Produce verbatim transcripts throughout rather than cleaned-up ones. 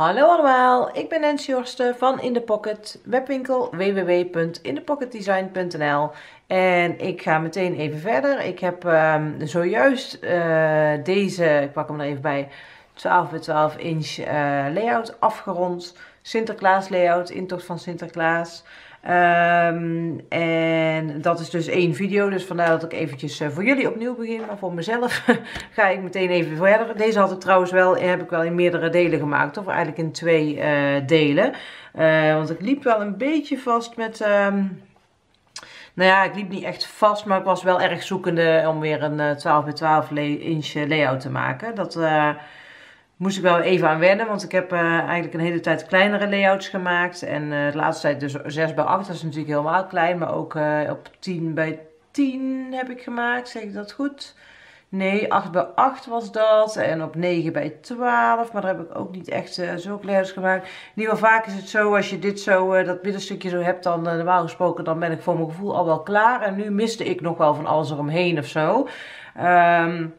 Hallo allemaal, ik ben Nancy Horsten van In The Pocket, webwinkel w w w punt in the pocket design punt n l. En ik ga meteen even verder. Ik heb um, zojuist uh, deze, ik pak hem er even bij, twaalf bij twaalf inch uh, layout afgerond. Sinterklaas layout, intocht van Sinterklaas. Um, en dat is dus één video, dus vandaar dat ik eventjes uh, voor jullie opnieuw begin. Maar voor mezelf ga ik meteen even verder. Deze had ik trouwens wel, heb ik wel in meerdere delen gemaakt, of eigenlijk in twee uh, delen. Uh, want ik liep wel een beetje vast met... Um, nou ja, ik liep niet echt vast, maar ik was wel erg zoekende om weer een uh, twaalf bij twaalf inch layout te maken. Dat... Uh, moest ik wel even aan wennen, want ik heb uh, eigenlijk een hele tijd kleinere layouts gemaakt. En uh, de laatste tijd dus zes bij acht, dat is natuurlijk helemaal klein. Maar ook uh, op tien bij tien heb ik gemaakt, zeg ik dat goed? Nee, acht bij acht was dat. En op negen bij twaalf, maar daar heb ik ook niet echt uh, zulke layouts gemaakt. In ieder geval vaak is het zo, als je dit zo, uh, dat middenstukje zo hebt, dan uh, normaal gesproken, dan ben ik voor mijn gevoel al wel klaar. En nu miste ik nog wel van alles eromheen of zo. Um,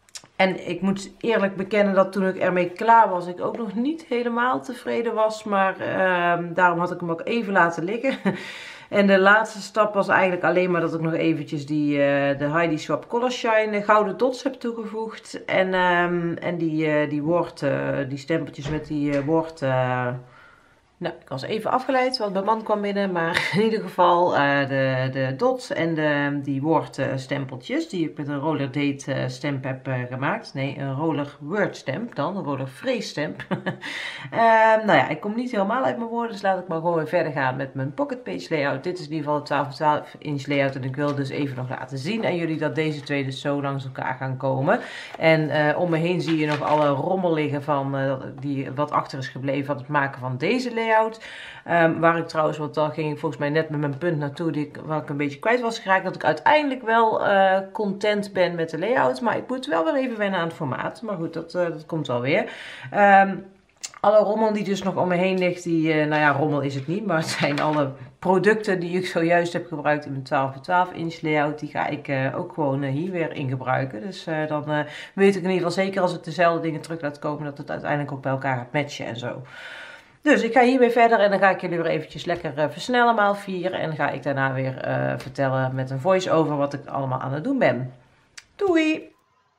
En ik moet eerlijk bekennen dat toen ik ermee klaar was, ik ook nog niet helemaal tevreden was. Maar uh, daarom had ik hem ook even laten liggen. En de laatste stap was eigenlijk alleen maar dat ik nog eventjes die, uh, de Heidi Swapp Color Shine gouden dots heb toegevoegd. En, um, en die, uh, die woord, uh, die stempeltjes met die uh, woord... Uh, Nou, ik was even afgeleid, want mijn man kwam binnen, maar in ieder geval uh, de, de dots en de, die woordstempeltjes die ik met een roller date uh, stamp heb uh, gemaakt. Nee, een roller word stamp dan, een roller phrase stamp. uh, nou ja, ik kom niet helemaal uit mijn woorden, dus laat ik maar gewoon weer verder gaan met mijn pocket page layout. Dit is in ieder geval de twaalf bij twaalf inch layout en ik wil dus even nog laten zien aan jullie dat deze twee dus zo langs elkaar gaan komen. En uh, om me heen zie je nog alle rommel liggen van uh, die wat achter is gebleven van het maken van deze layout. Um, waar ik trouwens, want dan ging ik volgens mij net met mijn punt naartoe, die ik, waar ik een beetje kwijt was geraakt, dat ik uiteindelijk wel uh, content ben met de layout. Maar ik moet wel weer even wennen aan het formaat. Maar goed, dat, uh, dat komt wel weer. Um, alle rommel die dus nog om me heen ligt, die, uh, nou ja, rommel is het niet, maar het zijn alle producten die ik zojuist heb gebruikt in mijn twaalf bij twaalf inch layout, die ga ik uh, ook gewoon uh, hier weer in gebruiken. Dus uh, dan uh, weet ik in ieder geval zeker als ik dezelfde dingen terug laat komen, dat het uiteindelijk ook bij elkaar gaat matchen en zo. Dus ik ga hiermee verder en dan ga ik jullie weer eventjes lekker uh, versnellen maal vier. En dan ga ik daarna weer uh, vertellen met een voice-over wat ik allemaal aan het doen ben. Doei!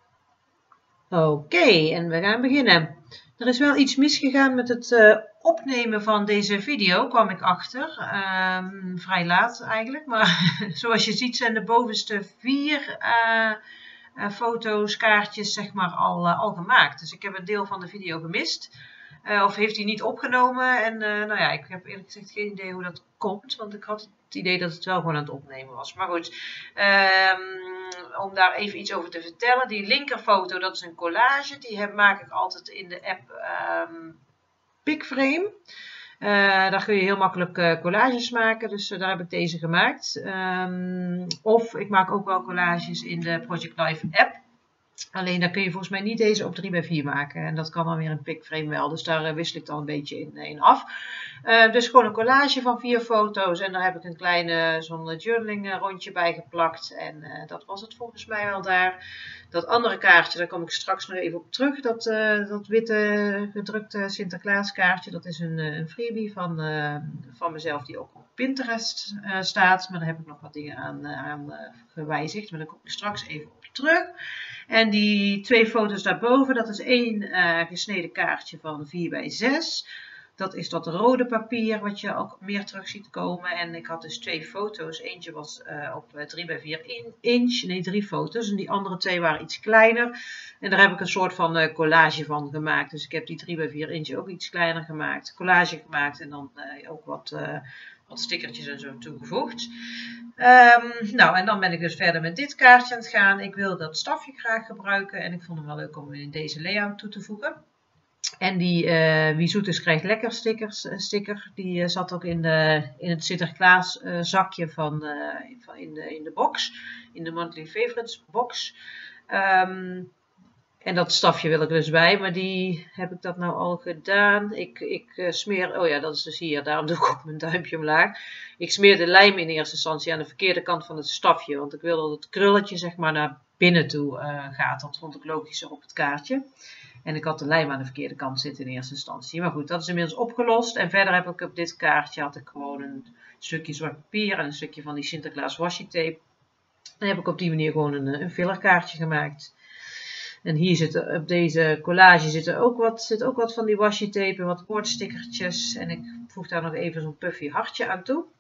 Oké, okay, en we gaan beginnen. Er is wel iets misgegaan met het uh, opnemen van deze video, kwam ik achter. Um, vrij laat eigenlijk, maar zoals je ziet zijn de bovenste vier uh, uh, foto's, kaartjes zeg maar al, uh, al gemaakt. Dus ik heb een deel van de video gemist. Uh, of heeft hij niet opgenomen. En uh, nou ja, ik heb eerlijk gezegd geen idee hoe dat komt. Want ik had het idee dat het wel gewoon aan het opnemen was. Maar goed, um, om daar even iets over te vertellen. Die linkerfoto, dat is een collage. Die heb, maak ik altijd in de app um, Picframe. Uh, daar kun je heel makkelijk uh, collages maken. Dus uh, daar heb ik deze gemaakt. Um, of ik maak ook wel collages in de Project Life app. Alleen daar kun je volgens mij niet deze op drie bij vier maken. En dat kan dan weer een Picframe wel. Dus daar uh, wissel ik dan een beetje in, in af. Uh, dus gewoon een collage van vier foto's. En daar heb ik een kleine zo'n journaling uh, rondje bij geplakt. En uh, dat was het volgens mij wel daar. Dat andere kaartje, daar kom ik straks nog even op terug. Dat, uh, dat witte gedrukte Sinterklaas kaartje. Dat is een, een freebie van, uh, van mezelf die ook op Pinterest uh, staat. Maar daar heb ik nog wat dingen aan, uh, aan uh, gewijzigd. Maar daar kom ik straks even op terug. En die twee foto's daarboven, dat is één uh, gesneden kaartje van vier bij zes. Dat is dat rode papier wat je ook meer terug ziet komen. En ik had dus twee foto's. Eentje was uh, op drie bij vier inch. Nee, drie foto's. En die andere twee waren iets kleiner. En daar heb ik een soort van uh, collage van gemaakt. Dus ik heb die drie bij vier inch ook iets kleiner gemaakt. Collage gemaakt en dan uh, ook wat... Uh, wat stickertjes en zo toegevoegd. Um, nou, en dan ben ik dus verder met dit kaartje aan het gaan. Ik wil dat stafje graag gebruiken. En ik vond het wel leuk om in deze layout toe te voegen. En die uh, Wie zoet is krijgt lekker stickers, uh, sticker. Die uh, zat ook in, de, in het Sinterklaas uh, zakje van, uh, van in, de, in de box. In de Monthly Favorites box. Um, En dat stafje wil ik dus bij, maar die heb ik dat nou al gedaan. Ik, ik uh, smeer, oh ja, dat is dus hier, daarom doe ik ook mijn duimpje omlaag. Ik smeer de lijm in eerste instantie aan de verkeerde kant van het stafje, want ik wil dat het krulletje zeg maar naar binnen toe uh, gaat. Dat vond ik logischer op het kaartje. En ik had de lijm aan de verkeerde kant zitten in eerste instantie. Maar goed, dat is inmiddels opgelost. En verder heb ik op dit kaartje had ik gewoon een stukje zwart papier en een stukje van die Sinterklaas washi tape. En heb ik op die manier gewoon een, een fillerkaartje gemaakt. En hier zitten op deze collage zitten ook wat, zit ook wat van die washi tape en wat koortstickertjes. En ik voeg daar nog even zo'n puffy hartje aan toe.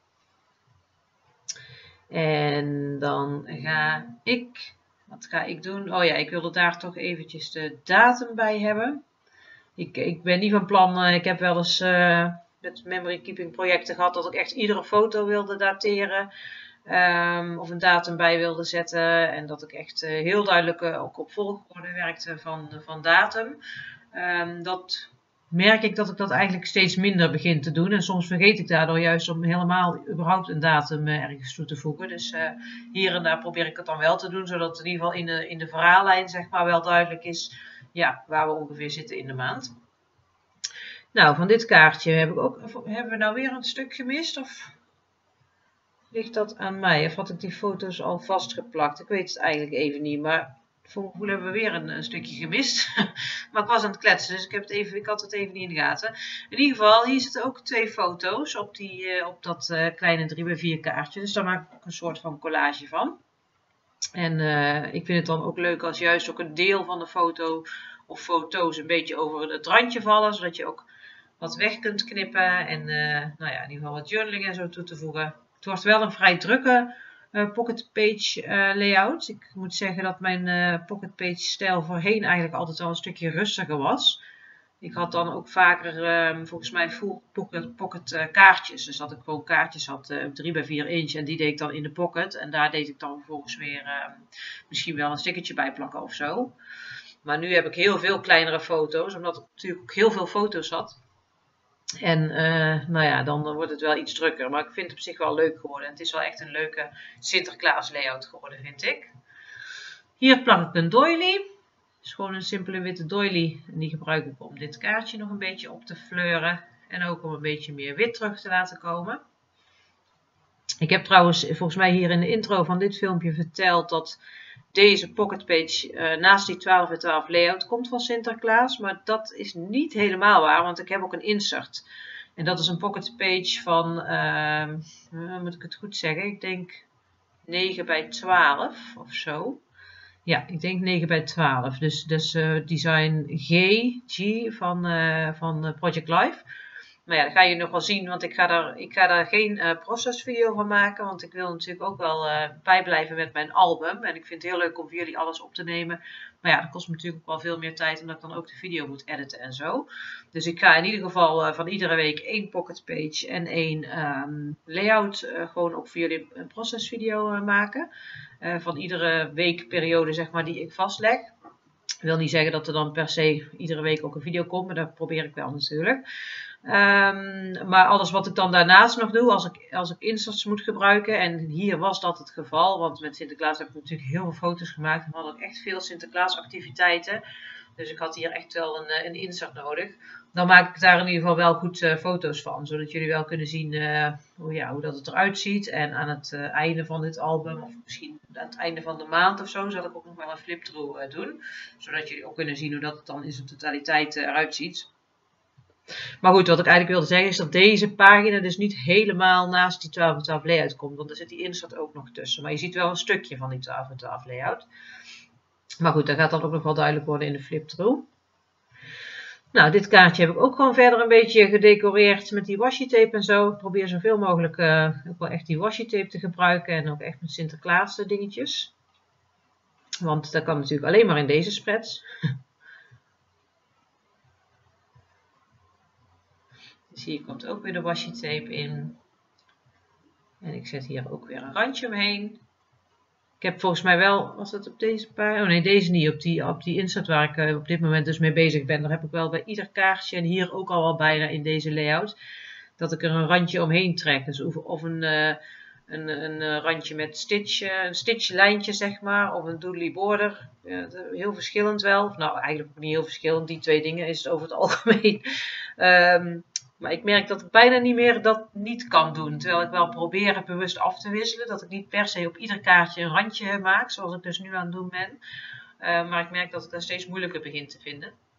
En dan ga ik, wat ga ik doen? Oh ja, ik wilde daar toch eventjes de datum bij hebben. Ik, ik ben niet van plan, uh, ik heb wel eens uh, met memory keeping projecten gehad dat ik echt iedere foto wilde dateren. Um, of een datum bij wilde zetten. En dat ik echt uh, heel duidelijk uh, ook op volgorde werkte van, uh, van datum. Um, dat merk ik dat ik dat eigenlijk steeds minder begin te doen. En soms vergeet ik daardoor juist om helemaal überhaupt een datum uh, ergens toe te voegen. Dus uh, hier en daar probeer ik het dan wel te doen. Zodat het in ieder geval in de, in de verhaallijn zeg maar wel duidelijk is ja, waar we ongeveer zitten in de maand. Nou, van dit kaartje heb ik ook, hebben we nou weer een stuk gemist? Of ligt dat aan mij? Of had ik die foto's al vastgeplakt? Ik weet het eigenlijk even niet, maar voor mijn gevoel hebben we weer een, een stukje gemist. Maar ik was aan het kletsen, dus ik, heb het even, ik had het even niet in de gaten. In ieder geval, hier zitten ook twee foto's op, die, uh, op dat uh, kleine drie bij vier kaartje. Dus daar maak ik ook een soort van collage van. En uh, ik vind het dan ook leuk als juist ook een deel van de foto of foto's een beetje over het randje vallen. Zodat je ook wat weg kunt knippen en uh, nou ja, in ieder geval wat journaling en zo toe te voegen. Het wordt wel een vrij drukke uh, pocket page uh, layout. Ik moet zeggen dat mijn uh, pocket page stijl voorheen eigenlijk altijd al een stukje rustiger was. Ik had dan ook vaker uh, volgens mij full pocket, pocket uh, kaartjes. Dus dat ik gewoon kaartjes had uh, drie bij vier inch en die deed ik dan in de pocket. En daar deed ik dan vervolgens weer uh, misschien wel een stickertje bij plakken of zo. Maar nu heb ik heel veel kleinere foto's, omdat ik natuurlijk ook heel veel foto's had. En uh, nou ja, dan wordt het wel iets drukker. Maar ik vind het op zich wel leuk geworden. Het is wel echt een leuke Sinterklaas layout geworden, vind ik. Hier plak ik een doily. Het is gewoon een simpele witte doily. En die gebruik ik om dit kaartje nog een beetje op te fleuren. En ook om een beetje meer wit terug te laten komen. Ik heb trouwens volgens mij hier in de intro van dit filmpje verteld dat deze pocket page uh, naast die twaalf bij twaalf layout komt van Sinterklaas. Maar dat is niet helemaal waar, want ik heb ook een insert. En dat is een pocket page van, uh, uh, moet ik het goed zeggen, ik denk negen bij twaalf of zo. Ja, ik denk negen bij twaalf. Dus, dus uh, design G, G van, uh, van Project Life. Maar ja, dat ga je nog wel zien, want ik ga daar, ik ga daar geen uh, procesvideo van maken. Want ik wil natuurlijk ook wel uh, bijblijven met mijn album. En ik vind het heel leuk om voor jullie alles op te nemen. Maar ja, dat kost me natuurlijk ook wel veel meer tijd, omdat ik dan ook de video moet editen en zo. Dus ik ga in ieder geval uh, van iedere week één pocket page en één um, layout uh, gewoon ook voor jullie een procesvideo uh, maken. Uh, van iedere weekperiode zeg maar die ik vastleg. Ik wil niet zeggen dat er dan per se iedere week ook een video komt, maar dat probeer ik wel natuurlijk. Um, maar alles wat ik dan daarnaast nog doe, als ik, als ik inserts moet gebruiken, en hier was dat het geval, want met Sinterklaas heb ik natuurlijk heel veel foto's gemaakt en we hadden ook echt veel Sinterklaas activiteiten. Dus ik had hier echt wel een, een insert nodig. Dan maak ik daar in ieder geval wel goed uh, foto's van, zodat jullie wel kunnen zien uh, hoe, ja, hoe dat het eruit ziet. En aan het uh, einde van dit album, of misschien aan het einde van de maand of zo, zal ik ook nog wel een flip-through uh, doen. Zodat jullie ook kunnen zien hoe dat het dan in zijn totaliteit uh, eruit ziet. Maar goed, wat ik eigenlijk wilde zeggen is dat deze pagina dus niet helemaal naast die twaalf bij twaalf layout komt. Want er zit die insert ook nog tussen. Maar je ziet wel een stukje van die twaalf bij twaalf layout. Maar goed, dat gaat dan ook nog wel duidelijk worden in de flip-through. Nou, dit kaartje heb ik ook gewoon verder een beetje gedecoreerd met die washi tape en zo. Ik probeer zoveel mogelijk uh, ook wel echt die washi tape te gebruiken. En ook echt met Sinterklaas dingetjes. Want dat kan natuurlijk alleen maar in deze spreads. Dus hier komt ook weer de washi tape in. En ik zet hier ook weer een randje omheen. Ik heb volgens mij wel, was dat op deze paar? Oh nee, deze niet. Op die, op die insert waar ik uh, op dit moment dus mee bezig ben. Daar heb ik wel bij ieder kaartje en hier ook al wel bijna in deze layout. Dat ik er een randje omheen trek. Dus of, of een, uh, een, een randje met stitch, uh, een stitch lijntje zeg maar. Of een doodly border. Uh, heel verschillend wel. Nou eigenlijk ook niet heel verschillend. Die twee dingen is het over het algemeen. Um, Maar ik merk dat ik bijna niet meer dat niet kan doen. Terwijl ik wel probeer het bewust af te wisselen. Dat ik niet per se op ieder kaartje een randje maak. Zoals ik dus nu aan het doen ben. Uh, maar ik merk dat ik dat steeds moeilijker begin te vinden.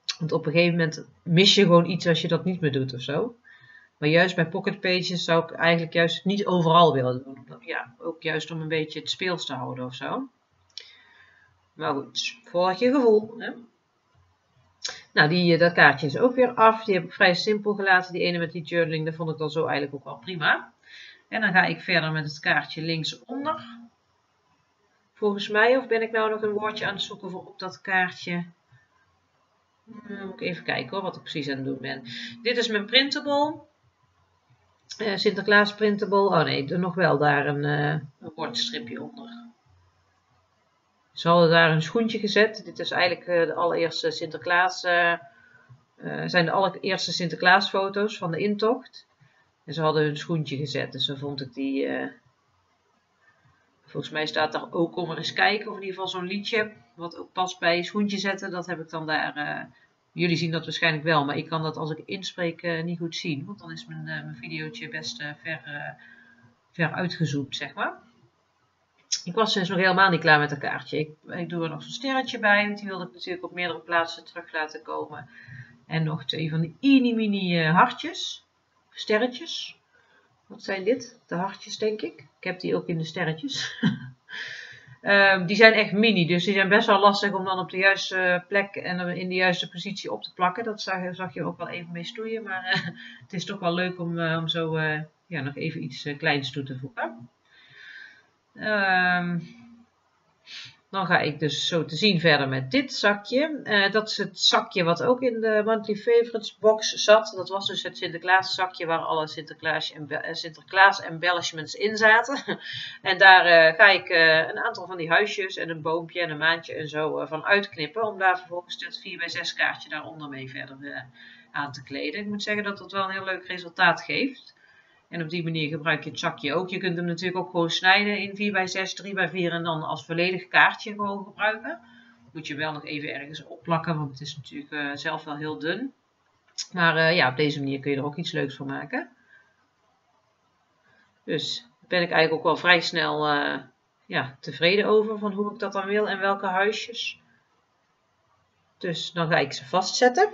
Want op een gegeven moment mis je gewoon iets als je dat niet meer doet of zo. Maar juist bij Pocket Pages zou ik eigenlijk juist niet overal willen doen. Ja, ook juist om een beetje het speels te houden of zo. Maar goed, volg je gevoel. Hè? Nou, die, dat kaartje is ook weer af. Die heb ik vrij simpel gelaten. Die ene met die journaling, dat vond ik dan zo eigenlijk ook wel prima. En dan ga ik verder met het kaartje linksonder. Volgens mij, of ben ik nou nog een woordje aan het zoeken voor op dat kaartje? Hmm, moet ik even kijken hoor, wat ik precies aan het doen ben. Dit is mijn printable. Uh, Sinterklaas printable. Oh nee, er nog wel daar een, uh, een woordstripje onder. Ze hadden daar een schoentje gezet. Dit is eigenlijk uh, de allereerste Sinterklaas. Uh, uh, zijn de allereerste Sinterklaas foto's van de intocht. En ze hadden hun schoentje gezet. Dus dan vond ik die. Uh, volgens mij staat daar ook kom er eens kijken. Of in ieder geval zo'n liedje. Wat ook past bij schoentje zetten. Dat heb ik dan daar. Uh, jullie zien dat waarschijnlijk wel. Maar ik kan dat als ik inspreek uh, niet goed zien. Want dan is mijn, uh, mijn videootje best uh, ver, uh, ver uitgezoomd, zeg maar. Ik was dus nog helemaal niet klaar met een kaartje. Ik, ik doe er nog zo'n sterretje bij. Want die wilde ik natuurlijk op meerdere plaatsen terug laten komen. En nog twee van die mini-mini uh, hartjes. Sterretjes. Wat zijn dit? De hartjes, denk ik. Ik heb die ook in de sterretjes. um, die zijn echt mini. Dus die zijn best wel lastig om dan op de juiste plek en in de juiste positie op te plakken. Dat zag, zag je ook wel even mee stoeien. Maar uh, het is toch wel leuk om, uh, om zo uh, ja, nog even iets uh, kleins toe te voegen. Um, dan ga ik dus zo te zien verder met dit zakje. Uh, dat is het zakje wat ook in de Monthly Favorites box zat. Dat was dus het Sinterklaas zakje waar alle Sinterklaas, Sinterklaas embellishments in zaten. En daar uh, ga ik uh, een aantal van die huisjes en een boompje en een maandje en zo uh, van uitknippen. Om daar vervolgens het vier bij zes kaartje daaronder mee verder uh, aan te kleden. Ik moet zeggen dat dat wel een heel leuk resultaat geeft. En op die manier gebruik je het zakje ook. Je kunt hem natuurlijk ook gewoon snijden in vier bij zes, drie bij vier en dan als volledig kaartje gewoon gebruiken. Moet je wel nog even ergens opplakken, want het is natuurlijk uh, zelf wel heel dun. Maar uh, ja, op deze manier kun je er ook iets leuks van maken. Dus daar ben ik eigenlijk ook wel vrij snel uh, ja, tevreden over van hoe ik dat dan wil en welke huisjes. Dus dan ga ik ze vastzetten.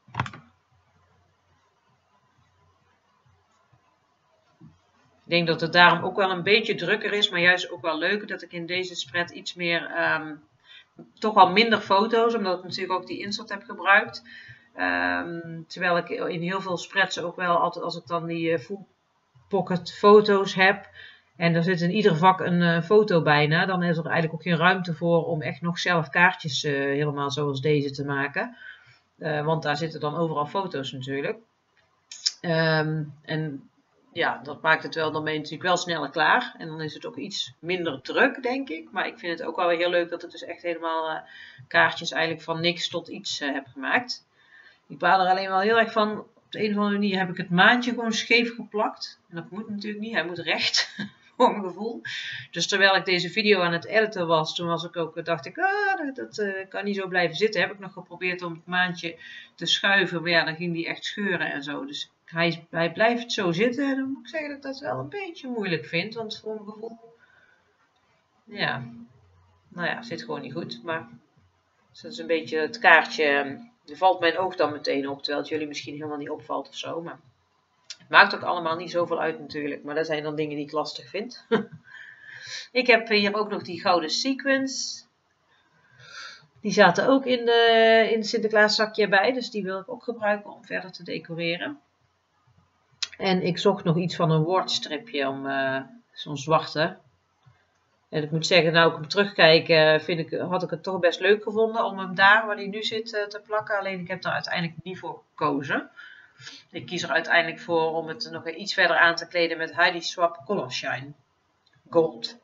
Ik denk dat het daarom ook wel een beetje drukker is, maar juist ook wel leuk dat ik in deze spread iets meer, um, toch wel minder foto's, omdat ik natuurlijk ook die insert heb gebruikt. Um, terwijl ik in heel veel spreads ook wel altijd, als ik dan die uh, full pocket foto's heb, en er zit in ieder vak een uh, foto bijna, dan is er eigenlijk ook geen ruimte voor om echt nog zelf kaartjes uh, helemaal zoals deze te maken. Uh, want daar zitten dan overal foto's natuurlijk. Um, en ja, dat maakt het wel, dan ben je natuurlijk wel sneller klaar. En dan is het ook iets minder druk, denk ik. Maar ik vind het ook wel weer heel leuk dat ik dus echt helemaal uh, kaartjes eigenlijk van niks tot iets uh, heb gemaakt. Ik baal er alleen wel heel erg van. Op de een of andere manier heb ik het maandje gewoon scheef geplakt. En dat moet natuurlijk niet. Hij moet recht, voor mijn gevoel. Dus terwijl ik deze video aan het editen was, toen was ik ook, dacht ik, ah, dat, dat uh, kan niet zo blijven zitten. Heb ik nog geprobeerd om het maandje te schuiven. Maar ja, dan ging die echt scheuren en zo. Dus Hij, hij blijft zo zitten en dan moet ik zeggen dat ik dat wel een beetje moeilijk vind. Want voor mijn gevoel, ja, nou ja, zit gewoon niet goed. Maar dat is een beetje het kaartje, er valt mijn oog dan meteen op. Terwijl het jullie misschien helemaal niet opvalt of zo. Maar het maakt ook allemaal niet zoveel uit natuurlijk. Maar dat zijn dan dingen die ik lastig vind. Ik heb hier ook nog die gouden sequins. Die zaten ook in de, in het Sinterklaas zakje bij. Dus die wil ik ook gebruiken om verder te decoreren. En ik zocht nog iets van een woordstripje, om uh, zo'n zwarte. En ik moet zeggen, nou ik hem terugkijk, uh, vind ik, had ik het toch best leuk gevonden om hem daar waar hij nu zit uh, te plakken. Alleen ik heb daar uiteindelijk niet voor gekozen. Ik kies er uiteindelijk voor om het nog iets verder aan te kleden met Heidi Swap Color Shine Gold.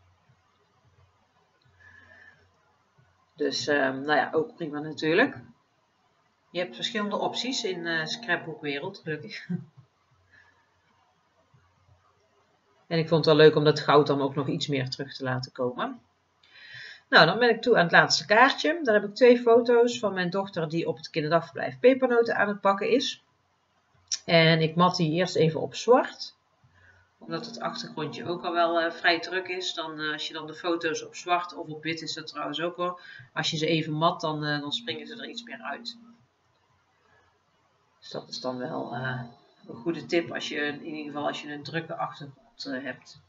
Dus uh, nou ja, ook prima natuurlijk. Je hebt verschillende opties in uh, scrapbookwereld, gelukkig. En ik vond het wel leuk om dat goud dan ook nog iets meer terug te laten komen. Nou, dan ben ik toe aan het laatste kaartje. Daar heb ik twee foto's van mijn dochter die op het kinderdagverblijf pepernoten aan het pakken is. En ik mat die eerst even op zwart. Omdat het achtergrondje ook al wel uh, vrij druk is. Dan, uh, als je dan de foto's op zwart of op wit is dat trouwens ook wel. Als je ze even mat, dan, uh, dan springen ze er iets meer uit. Dus dat is dan wel uh, een goede tip als je in ieder geval als je een drukke achtergrond uh, hebt.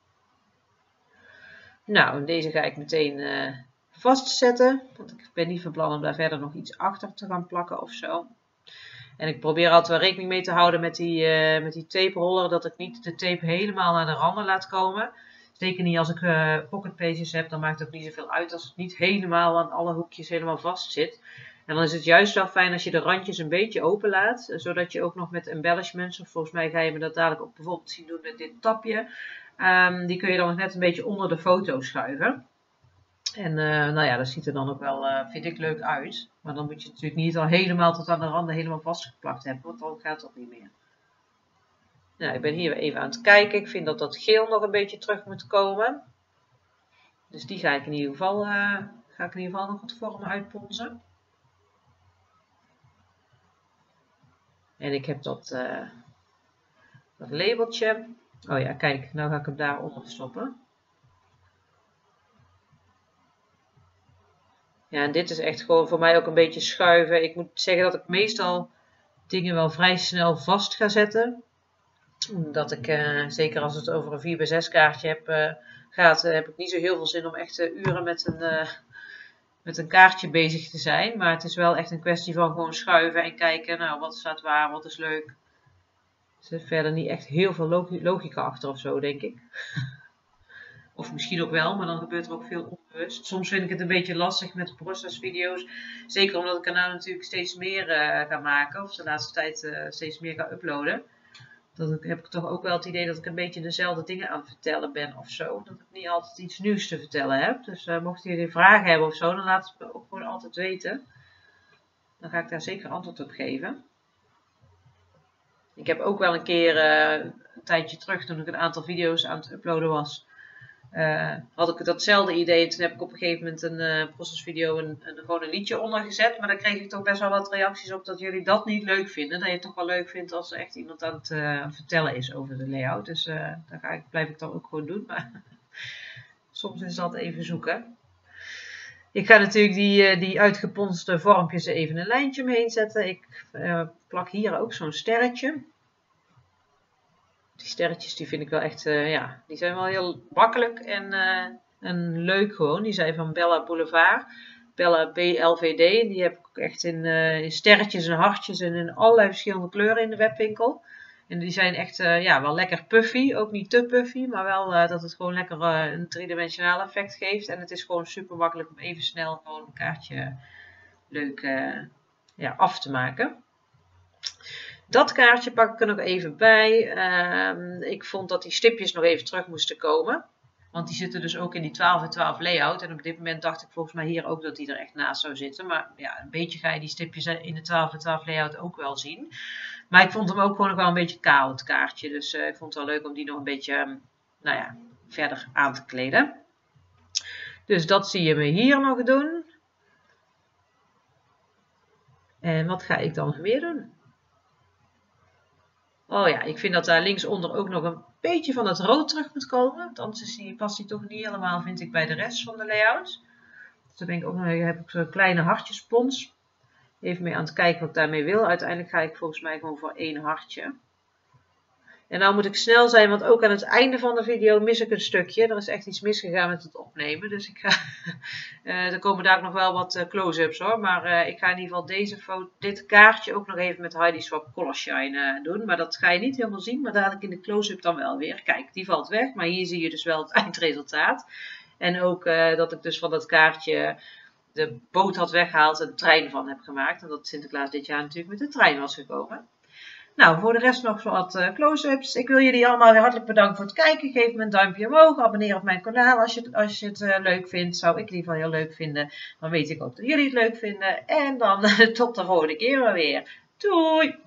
Nou, deze ga ik meteen uh, vastzetten. Want ik ben niet van plan om daar verder nog iets achter te gaan plakken of zo. En ik probeer altijd wel rekening mee te houden met die, uh, met die tape roller. Dat ik niet de tape helemaal naar de randen laat komen. Zeker niet als ik uh, pocket pages heb. Dan maakt het ook niet zoveel uit als het niet helemaal aan alle hoekjes helemaal vast zit. En dan is het juist wel fijn als je de randjes een beetje open laat. Zodat je ook nog met embellishments. Of volgens mij ga je me dat dadelijk ook bijvoorbeeld zien doen met dit tapje. Um, die kun je dan nog net een beetje onder de foto schuiven. En uh, nou ja, dat ziet er dan ook wel, uh, vind ik, leuk uit. Maar dan moet je het natuurlijk niet al helemaal tot aan de randen helemaal vastgeplakt hebben. Want dan gaat het niet meer. Nou, ik ben hier even aan het kijken. Ik vind dat dat geel nog een beetje terug moet komen. Dus die ga ik in ieder geval, uh, ga ik in ieder geval nog wat vorm uitponzen. En ik heb dat, uh, dat labeltje. Oh ja, kijk, nou ga ik hem daaronder stoppen. Ja, en dit is echt gewoon voor mij ook een beetje schuiven. Ik moet zeggen dat ik meestal dingen wel vrij snel vast ga zetten. Omdat ik, uh, zeker als het over een vier bij zes kaartje heb, uh, gaat, uh, heb ik niet zo heel veel zin om echt uh, uren met een, uh, met een kaartje bezig te zijn. Maar het is wel echt een kwestie van gewoon schuiven en kijken, nou, wat staat waar, wat is leuk. Er zit verder niet echt heel veel logi logica achter of zo, denk ik. Of misschien ook wel, maar dan gebeurt er ook veel onbewust. Soms vind ik het een beetje lastig met procesvideo's. Zeker omdat ik er nou natuurlijk steeds meer uh, ga maken. Of de laatste tijd uh, steeds meer ga uploaden. Dan heb ik toch ook wel het idee dat ik een beetje dezelfde dingen aan het vertellen ben of zo. Dat ik niet altijd iets nieuws te vertellen heb. Dus uh, mochten jullie vragen hebben of zo, dan laat het me ook gewoon altijd weten. Dan ga ik daar zeker antwoord op geven. Ik heb ook wel een keer uh, een tijdje terug, toen ik een aantal video's aan het uploaden was, Uh, had ik datzelfde idee. En toen heb ik op een gegeven moment een uh, procesvideo een, een, gewoon een liedje onder gezet. Maar dan kreeg ik toch best wel wat reacties op dat jullie dat niet leuk vinden. Dat je het toch wel leuk vindt als er echt iemand aan het, uh, aan het vertellen is over de layout. Dus uh, daar ga ik, blijf ik dan ook gewoon doen. Maar soms is dat even zoeken. Ik ga natuurlijk die, uh, die uitgeponste vormpjes even een lijntje omheen zetten. Ik uh, plak hier ook zo'n sterretje. Die sterretjes die vind ik wel echt, uh, ja, die zijn wel heel makkelijk en, uh, en leuk gewoon. Die zijn van Bella Boulevard, Bella B L V D. Die heb ik ook echt in, uh, in sterretjes en hartjes en in allerlei verschillende kleuren in de webwinkel. En die zijn echt, uh, ja, wel lekker puffy. Ook niet te puffy, maar wel uh, dat het gewoon lekker uh, een driedimensionaal effect geeft. En het is gewoon super makkelijk om even snel gewoon een kaartje leuk uh, ja, af te maken. Dat kaartje pak ik er nog even bij. Uh, ik vond dat die stipjes nog even terug moesten komen. Want die zitten dus ook in die twaalf bij twaalf layout. En op dit moment dacht ik volgens mij hier ook dat die er echt naast zou zitten. Maar ja, een beetje ga je die stipjes in de twaalf bij twaalf layout ook wel zien. Maar ik vond hem ook gewoon nog wel een beetje kaal, het kaartje. Dus uh, ik vond het wel leuk om die nog een beetje, um, nou ja, verder aan te kleden. Dus dat zie je me hier nog doen. En wat ga ik dan nog meer doen? Oh ja, ik vind dat daar linksonder ook nog een beetje van het rood terug moet komen. Want anders is die, past die toch niet helemaal, vind ik, bij de rest van de layout. Dus dan ben ik ook nog, heb ik zo'n kleine hartjespons. Even mee aan het kijken wat ik daarmee wil. Uiteindelijk ga ik volgens mij gewoon voor één hartje. En nou moet ik snel zijn, want ook aan het einde van de video mis ik een stukje. Er is echt iets misgegaan met het opnemen. Dus ik ga, uh, er komen daar ook nog wel wat uh, close-ups hoor. Maar uh, ik ga in ieder geval deze foto, dit kaartje ook nog even met Heidi Swapp Color Shine uh, doen. Maar dat ga je niet helemaal zien, maar dadelijk in de close-up dan wel weer. Kijk, die valt weg, maar hier zie je dus wel het eindresultaat. En ook uh, dat ik dus van dat kaartje de boot had weggehaald en de trein van heb gemaakt. En dat Sinterklaas dit jaar natuurlijk met de trein was gekomen. Nou, voor de rest nog wat uh, close-ups. Ik wil jullie allemaal weer hartelijk bedanken voor het kijken. Geef me een duimpje omhoog. Abonneer op mijn kanaal als je het, als je het uh, leuk vindt. Zou ik in ieder geval heel leuk vinden. Dan weet ik ook dat jullie het leuk vinden. En dan uh, tot de volgende keer maar weer. Doei!